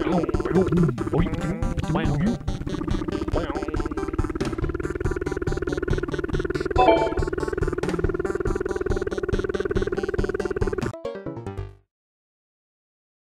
ลูกโอ้ยไม่เอา